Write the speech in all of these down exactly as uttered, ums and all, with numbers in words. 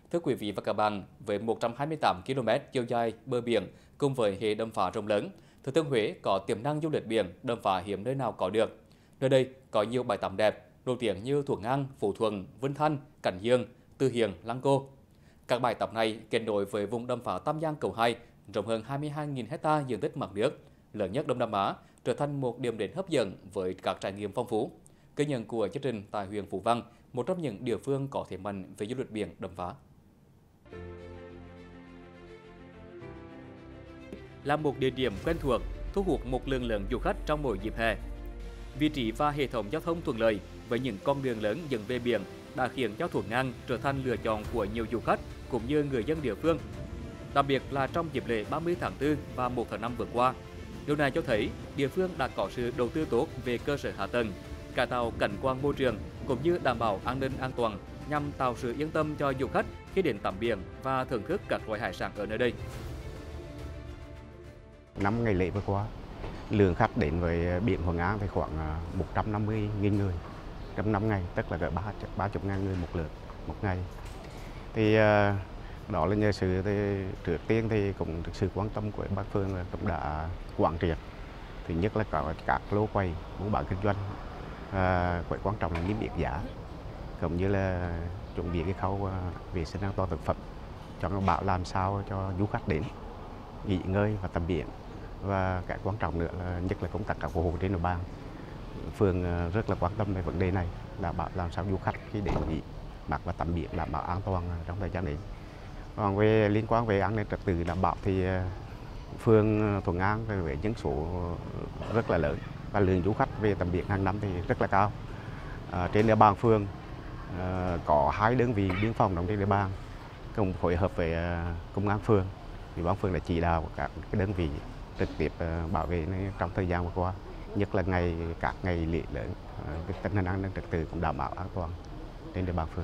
Thưa quý vị và các bạn, với một trăm hai mươi tám ki lô mét chiều dài bờ biển cùng với hệ đầm phá rộng lớn, Thừa Thiên Huế có tiềm năng du lịch biển đầm phá hiếm nơi nào có được. Nơi đây có nhiều bãi tắm đẹp, nổi tiếng như Thuận An, Phú Thuận, Vinh Thanh, Cảnh Dương, Từ Hiền, Lăng Cô. Các bãi tắm này kết nối với vùng đầm phá Tam Giang Cầu Hai, rộng hơn hai mươi hai nghìn ha diện tích mặt nước, lớn nhất Đông Nam Á, trở thành một điểm đến hấp dẫn với các trải nghiệm phong phú. Ghi nhận của chương trình tại huyện Phú Vang, một trong những địa phương có thế mạnh về du lịch biển đầm phá. Là một địa điểm quen thuộc, thu hút một lượng lớn du khách trong mỗi dịp hè. Vị trí và hệ thống giao thông thuận lợi với những con đường lớn dẫn về biển đã khiến cho Thuận An trở thành lựa chọn của nhiều du khách cũng như người dân địa phương. Đặc biệt là trong dịp lễ ba mươi tháng tư và một tháng năm vừa qua, điều này cho thấy địa phương đã có sự đầu tư tốt về cơ sở hạ tầng, cải tạo cảnh quan môi trường cũng như đảm bảo an ninh an toàn nhằm tạo sự yên tâm cho du khách khi đến tắm biển và thưởng thức các loại hải sản ở nơi đây. Năm ngày lễ vừa qua, lượng khách đến với biển Thuận An thì khoảng một trăm năm mươi nghìn người trong năm ngày, tức là cỡ ba mươi ngàn người một lượt một ngày. Thì đó là nhờ sự thì, trước tiên thì cũng được sự quan tâm của Ban phường là cũng đã quán triệt. Thứ nhất là có các lô quầy buôn bán kinh doanh, à, quầy quan trọng là niêm yết giá, cũng như là chuẩn bị cái khâu vệ sinh an toàn thực phẩm cho nó bảo làm sao cho du khách đến nghỉ ngơi và tắm biển. Và cái quan trọng nữa là nhất là công tác các hồ trên địa bàn, phường rất là quan tâm về vấn đề này, đảm bảo làm sao du khách khi đến nghỉ mát và tắm biển đảm bảo an toàn trong thời gian đấy. Còn về liên quan về an ninh trật tự đảm bảo thì phường Thuận An với nhân số rất là lớn và lượng du khách về tắm biển hàng năm thì rất là cao. À, trên địa bàn phường à, có hai đơn vị biên phòng đóng trên địa bàn cùng phối hợp với công an phường. Ủy ban phường đã chỉ đạo các cái đơn vị trực tiếp bảo vệ trong thời gian vừa qua, nhất là ngày các ngày lễ lớn, tình hình an ninh trật tự cũng đảm bảo an toàn trên địa bàn phường.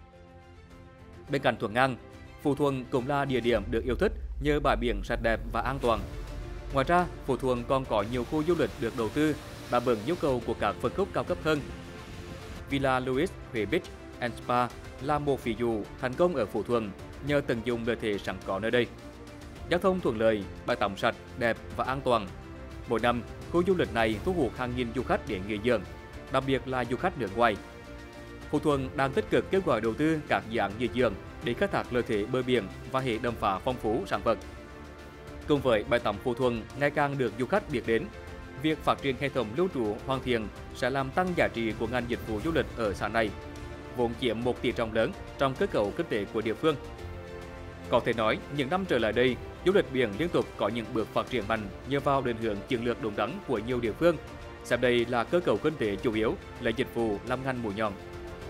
Bên cạnh Thuận An, Phú Thuận cũng là địa điểm được yêu thích nhờ bãi biển sạch đẹp và an toàn. Ngoài ra, Phú Thuận còn có nhiều khu du lịch được đầu tư đáp ứng nhu cầu của các phân khúc cao cấp hơn. Villa Louis Huế Beach and Spa là một ví dụ thành công ở Phú Thuận nhờ tận dụng lợi thế sẵn có nơi đây. Giao thông thuận lợi, bãi tắm sạch, đẹp và an toàn. Mỗi năm, khu du lịch này thu hút hàng nghìn du khách đến nghỉ dưỡng, đặc biệt là du khách nước ngoài. Phú Thuận đang tích cực kêu gọi đầu tư các dự án nghỉ dưỡng để khai thác lợi thế bờ biển và hệ đầm phá phong phú sản vật. Cùng với bãi tắm Phú Thuận ngày càng được du khách biết đến, việc phát triển hệ thống lưu trú hoàn thiện sẽ làm tăng giá trị của ngành dịch vụ du lịch ở xã này, vốn chiếm một tỷ trọng lớn trong cơ cấu kinh tế của địa phương. Có thể nói, những năm trở lại đây, du lịch biển liên tục có những bước phát triển mạnh nhờ vào định hướng chiến lược đúng đắn của nhiều địa phương. Xem đây là cơ cấu kinh tế chủ yếu, là dịch vụ làm ngành mũi nhọn.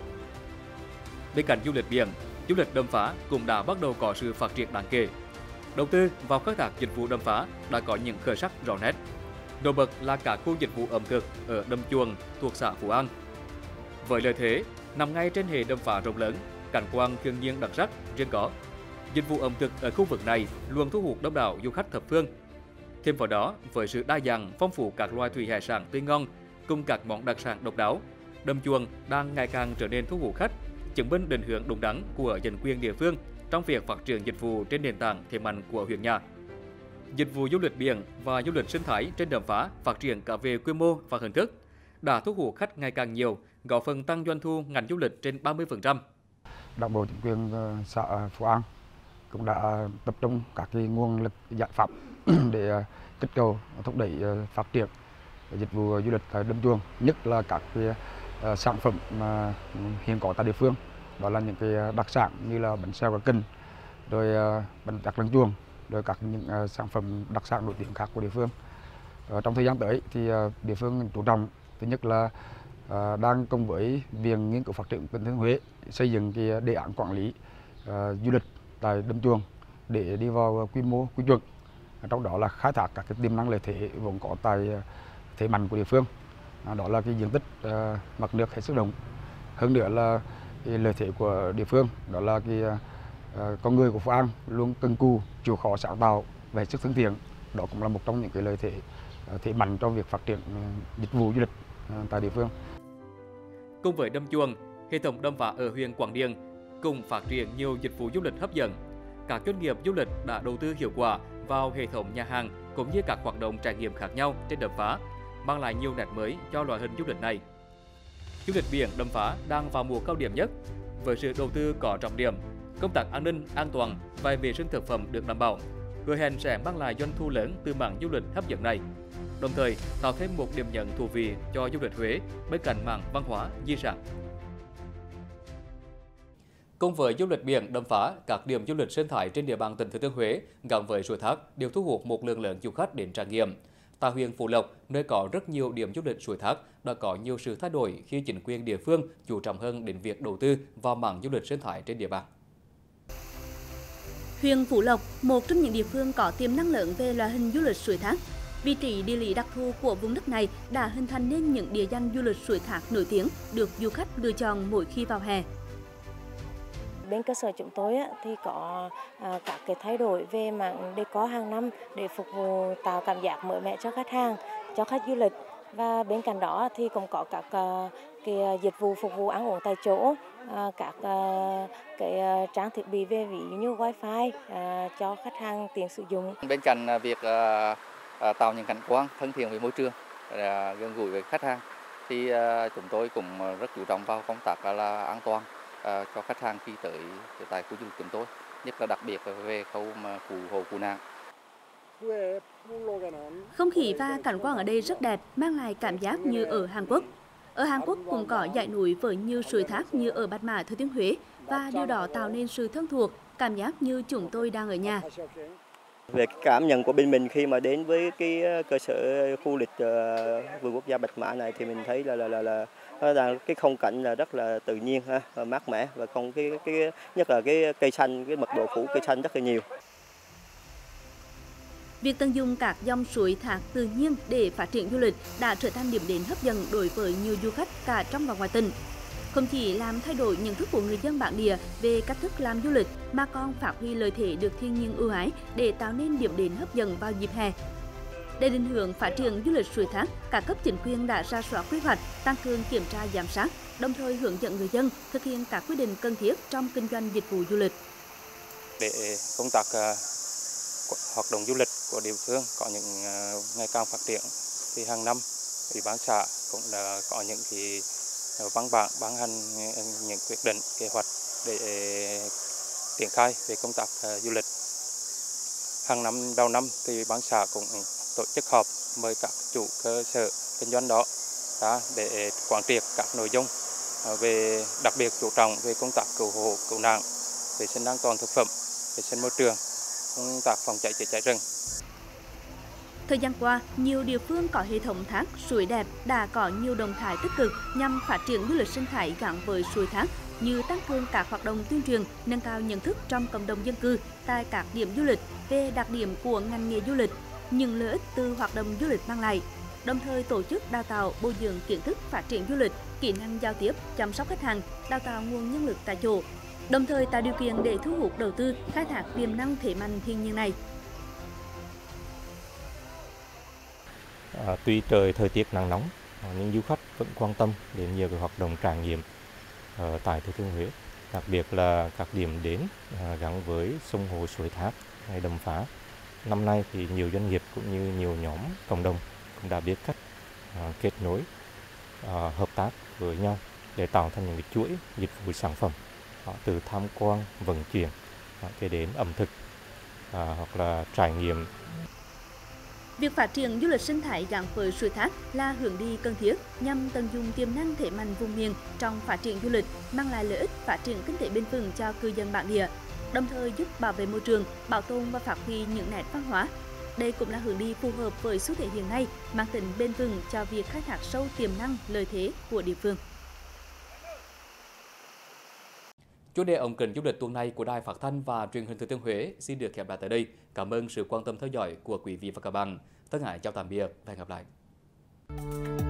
Bên cạnh du lịch biển, du lịch đầm phá cũng đã bắt đầu có sự phát triển đáng kể. Đầu tư vào khai thác dịch vụ đầm phá đã có những khởi sắc rõ nét. Nổi bật là các khu dịch vụ ẩm thực ở đầm Chuồng thuộc xã Phú An. Với lợi thế nằm ngay trên hệ đầm phá rộng lớn, cảnh quan thiên nhiên đặc sắc riêng có, dịch vụ ẩm thực ở khu vực này luôn thu hút đông đảo du khách thập phương. Thêm vào đó, với sự đa dạng phong phú các loài thủy hải sản tươi ngon cùng các món đặc sản độc đáo, đầm Chuồng đang ngày càng trở nên thu hút khách, chứng minh định hướng đúng đắn của chính quyền địa phương trong việc phát triển dịch vụ trên nền tảng thế mạnh của huyện nhà. Dịch vụ du lịch biển và du lịch sinh thái trên đầm phá phát triển cả về quy mô và hình thức, đã thu hút khách ngày càng nhiều, góp phần tăng doanh thu ngành du lịch trên ba mươi phần trăm. Đảng bộ chính quyền xã Phú An cũng đã tập trung các cái nguồn lực giải pháp để kích cầu thúc đẩy phát triển dịch vụ du lịch tại đầm Chuồng, nhất là các cái sản phẩm mà hiện có tại địa phương, đó là những cái đặc sản như là bánh xèo cá kinh, rồi bánh tét lăng Chuồng, rồi các những sản phẩm đặc sản nổi tiếng khác của địa phương. Trong thời gian tới thì địa phương chú trọng thứ nhất là đang cùng với Viện Nghiên cứu Phát triển Tỉnh Thừa Thiên Huế xây dựng cái đề án quản lý du lịch tại đầm Chuồng để đi vào quy mô quy chuẩn, trong đó là khai thác các cái tiềm năng lợi thế vốn có tại thế mạnh của địa phương, đó là cái diện tích mặt nước hết sức rộng, hơn nữa là cái lợi thế của địa phương, đó là cái con người của Phú An luôn cần cù, chịu khó sáng tạo và hết sức thân thiện, đó cũng là một trong những cái lợi thế thế mạnh trong việc phát triển dịch vụ du lịch tại địa phương. Cùng với đầm Chuồng, hệ thống đầm phá ở huyện Quảng Điền cùng phát triển nhiều dịch vụ du lịch hấp dẫn. Các doanh nghiệp du lịch đã đầu tư hiệu quả vào hệ thống nhà hàng cũng như các hoạt động trải nghiệm khác nhau trên đầm phá, mang lại nhiều nét mới cho loại hình du lịch này. Du lịch biển Đầm Phá đang vào mùa cao điểm nhất, với sự đầu tư có trọng điểm, công tác an ninh, an toàn và vệ sinh thực phẩm được đảm bảo, hứa hẹn sẽ mang lại doanh thu lớn từ mảng du lịch hấp dẫn này, đồng thời tạo thêm một điểm nhấn thú vị cho du lịch Huế bên cạnh mảng văn hóa, di sản. Cùng với du lịch biển Đầm Phá, các điểm du lịch sinh thái trên địa bàn tỉnh Thừa Thiên Huế gắn với suối thác đều thu hút một lượng lớn du khách đến trải nghiệm. Tại huyện Phú Lộc, nơi có rất nhiều điểm du lịch suối thác, đã có nhiều sự thay đổi khi chính quyền địa phương chú trọng hơn đến việc đầu tư vào mảng du lịch sinh thái trên địa bàn. Huyện Phú Lộc, một trong những địa phương có tiềm năng lớn về loại hình du lịch suối thác. Vị trí địa lý đặc thù của vùng đất này đã hình thành nên những địa danh du lịch suối thác nổi tiếng được du khách lựa chọn mỗi khi vào hè. Bên cơ sở chúng tôi thì có các cái thay đổi về mảng decor hàng năm để phục vụ tạo cảm giác mới mẻ cho khách hàng, cho khách du lịch. Và bên cạnh đó thì cũng có các cái dịch vụ phục vụ ăn uống tại chỗ, các cái trang thiết bị về ví dụ như wifi cho khách hàng tiện sử dụng. Bên cạnh việc tạo những cảnh quan thân thiện với môi trường, gần gũi với khách hàng, thì chúng tôi cũng rất chú trọng vào công tác là an toàn cho khách hàng khi tới tại khu du lịch chúng tôi, nhất là đặc biệt về khâu mà cứu hộ cứu nạn. Không khí và cảnh quan ở đây rất đẹp, mang lại cảm giác như ở Hàn Quốc. Ở Hàn Quốc cũng có dãy núi với nhiều suối thác như ở Bát Mã, Thừa Thiên Huế, và điều đó tạo nên sự thân thuộc, cảm giác như chúng tôi đang ở nhà. Về cái cảm nhận của bên mình khi mà đến với cái cơ sở khu lịch uh, vườn quốc gia Bạch Mã này thì mình thấy là là là, là là cái không cảnh là rất là tự nhiên ha, và mát mẻ, và không cái cái nhất là cái cây xanh, cái mật độ phủ cây xanh rất là nhiều. Việc tận dụng các dòng suối thác tự nhiên để phát triển du lịch đã trở thành điểm đến hấp dẫn đối với nhiều du khách cả trong và ngoài tỉnh. Không chỉ làm thay đổi nhận thức của người dân bản địa về cách thức làm du lịch, mà còn phát huy lợi thế được thiên nhiên ưu ái để tạo nên điểm đến hấp dẫn vào dịp hè. Để định hướng phát triển du lịch suối thác, các cấp chính quyền đã ra soát quy hoạch, tăng cường kiểm tra giám sát, đồng thời hướng dẫn người dân thực hiện các quy định cần thiết trong kinh doanh dịch vụ du lịch. Để công tác hoạt động du lịch của địa phương có những ngày càng phát triển, thì hàng năm Ủy ban xã cũng đã có những cái văn bản ban hành những quyết định kế hoạch để triển khai về công tác du lịch. Hàng năm đầu năm thì Ủy ban xã cũng tổ chức họp mời các chủ cơ sở kinh doanh đó đã để quán triệt các nội dung về đặc biệt chú trọng về công tác cứu hộ cứu nạn, vệ sinh an toàn thực phẩm, vệ sinh môi trường, công tác phòng cháy chữa cháy rừng. Thời gian qua, nhiều địa phương có hệ thống thác, suối đẹp đã có nhiều động thái tích cực nhằm phát triển du lịch sinh thái gắn với suối thác, như tăng cường các hoạt động tuyên truyền, nâng cao nhận thức trong cộng đồng dân cư tại các điểm du lịch về đặc điểm của ngành nghề du lịch, những lợi ích từ hoạt động du lịch mang lại, đồng thời tổ chức đào tạo bồi dưỡng kiến thức phát triển du lịch, kỹ năng giao tiếp, chăm sóc khách hàng, đào tạo nguồn nhân lực tại chỗ, đồng thời tạo điều kiện để thu hút đầu tư, khai thác tiềm năng thế mạnh thiên nhiên này. À, tuy trời thời tiết nắng nóng, nhưng du khách vẫn quan tâm đến nhiều cái hoạt động trải nghiệm ở tại Thừa Thiên Huế, đặc biệt là các điểm đến à, gắn với sông hồ suối thác hay đầm phá. Năm nay thì nhiều doanh nghiệp cũng như nhiều nhóm cộng đồng cũng đã biết cách à, kết nối, à, hợp tác với nhau để tạo thành những cái chuỗi dịch vụ sản phẩm, à, từ tham quan, vận chuyển à, cho đến ẩm thực à, hoặc là trải nghiệm. Việc phát triển du lịch sinh thái gắn với suối thác là hướng đi cần thiết nhằm tận dụng tiềm năng thế mạnh vùng miền trong phát triển du lịch, mang lại lợi ích phát triển kinh tế bền vững cho cư dân bản địa, đồng thời giúp bảo vệ môi trường, bảo tồn và phát huy những nét văn hóa. Đây cũng là hướng đi phù hợp với xu thế hiện nay, mang tính bền vững cho việc khai thác sâu tiềm năng lợi thế của địa phương. Chủ đề ống kính du lịch tuần này của Đài Phát thanh và Truyền hình Thừa Thiên Huế xin được khép lại tại đây. Cảm ơn sự quan tâm theo dõi của quý vị và các bạn. Thân ái chào tạm biệt và hẹn gặp lại.